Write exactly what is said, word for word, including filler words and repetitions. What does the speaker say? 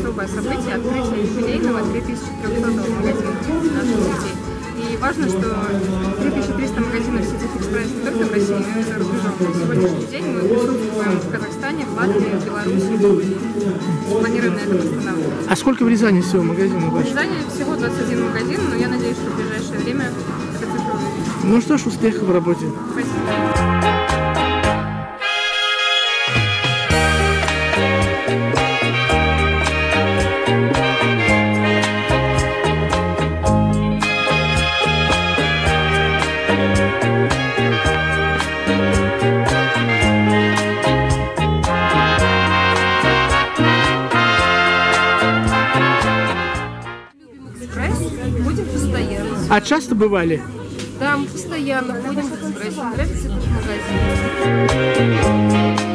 особое событие — открытие юбилейного три тысячи трёхсотого магазина наших сетей. И важно, что три тысячи триста магазинов сети Fix Price не только в России, но и за рубежом. На сегодняшний день мы присутствуем в Казахстане, в Латвии, в Беларуси, в Грузии. Планируем на этом останавливаться. А сколько в Рязани всего магазинов? В Рязани всего двадцать один магазин, но я надеюсь, что в ближайшее время это цифра увеличится. Ну что ж, успехов в работе. Спасибо. Будем постоянно. А часто бывали? Да, мы постоянно ходим в экспресс. Нравится этот магазин.